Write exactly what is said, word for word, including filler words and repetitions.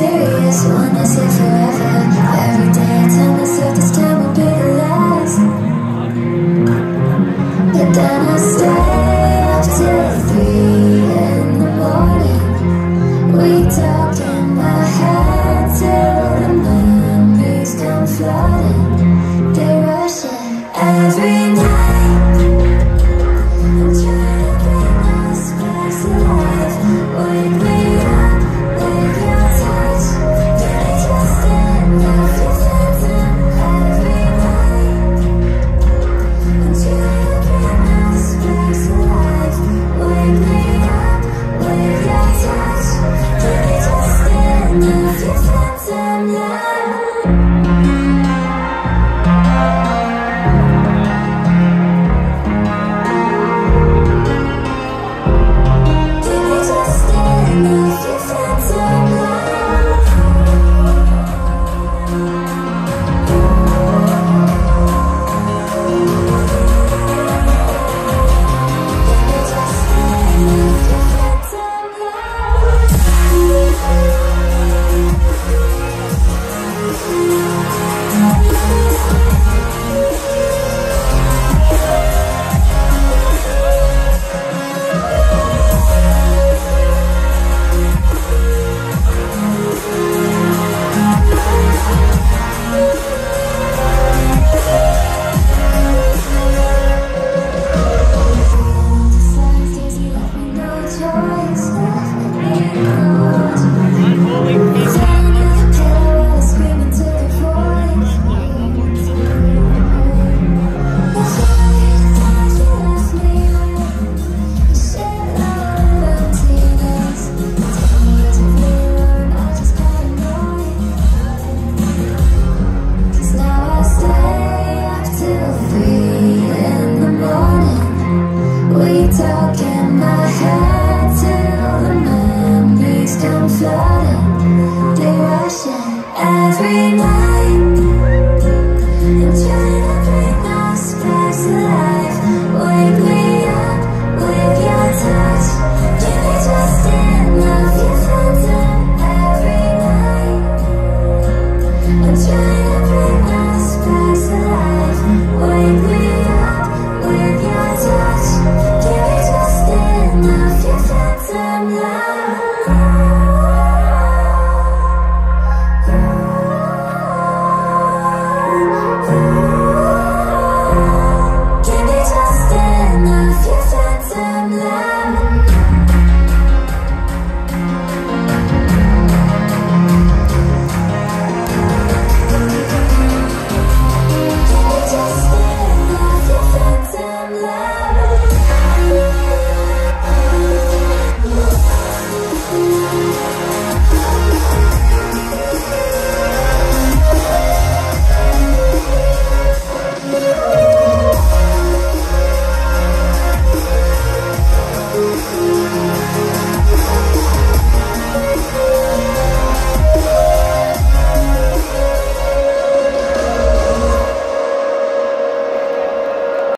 serious, wanna say forever. Every day I tell myself this time will be the last, but then I stay up till three in the morning. We talk in my head till the memories come flooding. They rush in every night. I'm trying to bring us back to life. Wake me up with your touch. Can I just stand off your phantom every night? I'm trying to bring us back to life. Wake me up with your touch. Can I just stand off your phantom now?